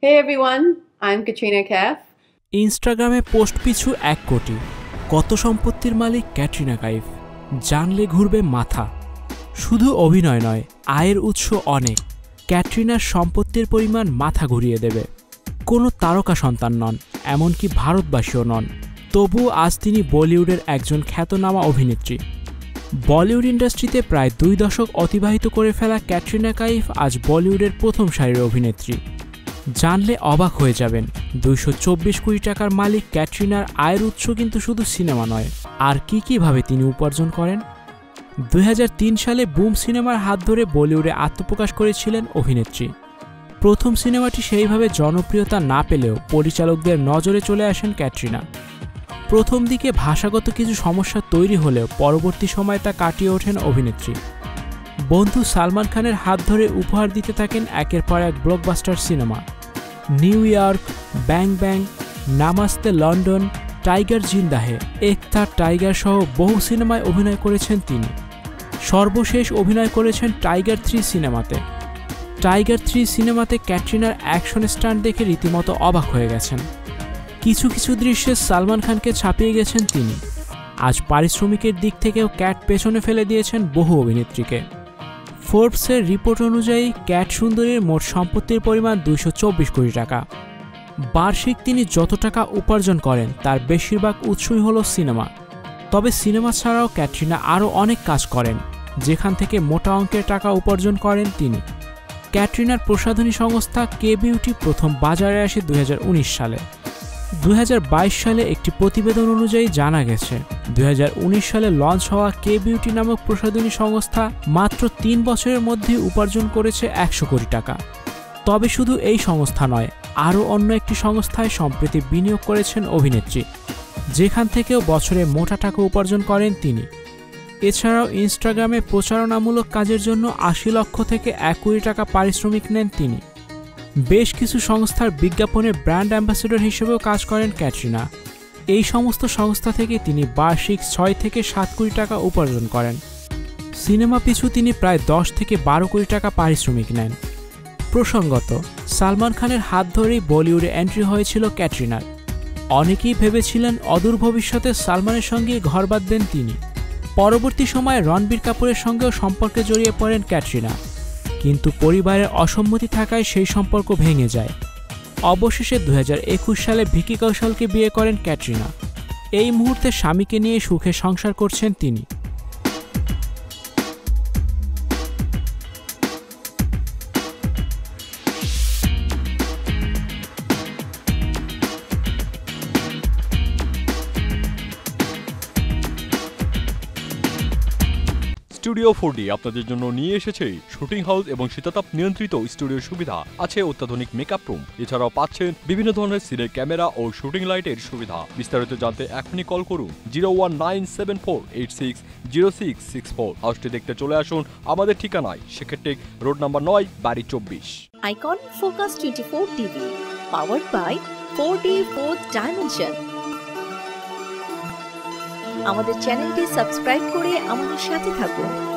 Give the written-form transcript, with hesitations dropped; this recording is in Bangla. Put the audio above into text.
Hey everyone, I'm Katrina Kaif. ইনস্টাগ্রামে পোস্ট পিছু 1 কোটি। কত সম্পত্তির মালিক ক্যাটরিনা কাইফ, জানলে ঘুরবে মাথা। শুধু অভিনয় নয়, আয়ের উৎস অনেক। ক্যাটরিনার সম্পত্তির পরিমাণ মাথা ঘুরিয়ে দেবে। কোনো তারকা সন্তান নন, এমনকি ভারতবাসীও নন, তবুও আজ তিনি বলিউডের একজন খ্যাতনামা অভিনেত্রী। বলিউড ইন্ডাস্ট্রিতে প্রায় 2 দশক অতিবাহিত করে ফেলা ক্যাটরিনা কাইফ আজ বলিউডের প্রথম সারির অভিনেত্রী। জানলে অবাক হয়ে যাবেন, 224 কোটি টাকার মালিক ক্যাটরিনার আয়ের উৎস কিন্তু শুধু সিনেমা নয়, আর কীভাবে তিনি উপার্জন করেন। 2003 সালে বুম সিনেমার হাত ধরে বলিউডে আত্মপ্রকাশ করেছিলেন অভিনেত্রী। প্রথম সিনেমাটি সেইভাবে জনপ্রিয়তা না পেলেও পরিচালকদের নজরে চলে আসেন ক্যাটরিনা। প্রথম দিকে ভাষাগত কিছু সমস্যা তৈরি হলেও পরবর্তী সময়ে তা কাটিয়ে ওঠেন অভিনেত্রী। বন্ধু সালমান খানের হাত ধরে উপহার দিতে থাকেন একের পর এক blockbuster cinema. New York, Bang Bang, Namaste London, Tiger Zinda Hai, এক থা টাইগার সহ বহু সিনেমায় অভিনয় করেছেন তিনি। সর্বশেষ অভিনয় করেছেন টাইগার 3 সিনেমাতে। টাইগার 3 সিনেমাতে ক্যাটরিনার অ্যাকশন স্টান্ট দেখে রীতিমতো অবাক হয়ে গেছেন। কিছু কিছু দৃশ্যে সালমান খানকে ছাপিয়ে গেছেন তিনি। আজ পারিশ্রমিকের দিক থেকেও ক্যাট পেছনে ফেলে দিয়েছেন বহু অভিনেত্রীকে। ফোর্বসের রিপোর্ট অনুযায়ী ক্যাট সুন্দরীর মোট সম্পত্তির পরিমাণ 224 কোটি টাকা। বার্ষিক তিনি যত টাকা উপার্জন করেন তার বেশিরভাগ উৎসই হল সিনেমা। তবে সিনেমা ছাড়াও ক্যাটরিনা আরও অনেক কাজ করেন, যেখান থেকে মোটা অঙ্কের টাকা উপার্জন করেন তিনি। ক্যাটরিনার প্রসাধনী সংস্থা কে বিউটি প্রথম বাজারে আসে 2019 সালে। 2022 সালে একটি প্রতিবেদন অনুযায়ী জানা গেছে 2019 সালে লঞ্চ হওয়া কে বিউটি নামক প্রসাধনী সংস্থা মাত্র 3 বছরের মধ্যে উপার্জন করেছে 100 কোটি টাকা। তবে শুধু এই সংস্থা নয়, আরও অন্য একটি সংস্থায় সম্প্রতি বিনিয়োগ করেছেন অভিনেত্রী, যেখান থেকেও বছরে মোটা টাকা উপার্জন করেন তিনি। এছাড়াও ইনস্টাগ্রামে প্রচারণামূলক কাজের জন্য 80 লক্ষ থেকে 1 কোটি টাকা পারিশ্রমিক নেন তিনি। বেশ কিছু সংস্থার বিজ্ঞাপনের ব্র্যান্ড অ্যাম্বাসেডর হিসেবেও কাজ করেন ক্যাটরিনা। এই সমস্ত সংস্থা থেকে তিনি বার্ষিক 6 থেকে 7 কোটি টাকা উপার্জন করেন। সিনেমা পিছু তিনি প্রায় 10 থেকে 12 কোটি টাকা পারিশ্রমিক নেন। প্রসঙ্গত, সালমান খানের হাত ধরেই বলিউডে এন্ট্রি হয়েছিল ক্যাটরিনার। অনেকেই ভেবেছিলেন অদূর ভবিষ্যতে সালমানের সঙ্গে ঘর বাঁধবেন তিনি। পরবর্তী সময়ে রণবীর কাপুরের সঙ্গেও সম্পর্কে জড়িয়ে পড়েন ক্যাটরিনা, কিন্তু পরিবারের অসম্মতি থাকায় সেই সম্পর্ক ভেঙে যায়। অবশেষে 2021 সালে ভিকি কৌশলকে বিয়ে করেন ক্যাটরিনা। এই মুহূর্তে স্বামীকে নিয়ে সুখে সংসার করছেন তিনি। স্টুডিও 4D আপনাদের জন্য নিয়ে এসেছে শুটিং হাউস এবং শীতাতাপ নিয়ন্ত্রিত স্টুডিওর সুবিধা, আছে অত্যাধুনিক মেকআপ রুম। এছাড়াও পাচ্ছেন বিভিন্ন ধরনের সিনের ক্যামেরা ও শুটিং লাইটের সুবিধা। বিস্তারিত জানতে এখনই কল করুন 01974860664। হাউসটি দেখতে চলে আসুন আমাদের ঠিকানায় সেক্ষেত্রে রোড নাম্বার 9, বাড়ি 24। Icon focus 24 TV, powered by 4D Fourth Dimension। আমাদের চ্যানেলটি সাবস্ক্রাইব করে আমাদের সাথে থাকুন।